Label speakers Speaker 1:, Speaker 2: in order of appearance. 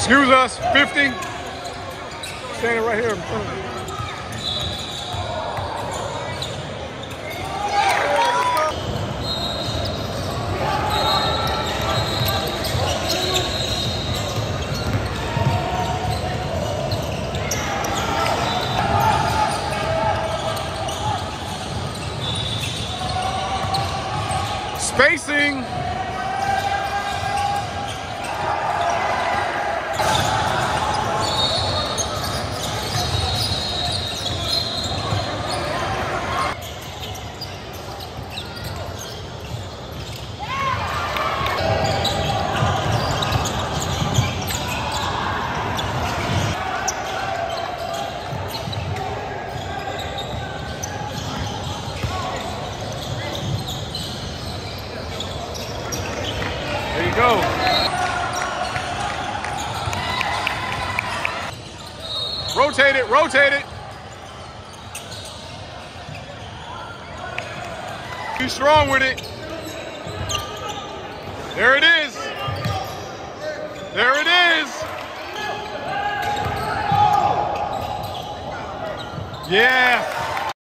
Speaker 1: Excuse us, 50. Standing right here in front of me. Spacing. There you go. Rotate it, rotate it. Be strong with it. There it is. There it is. Yeah.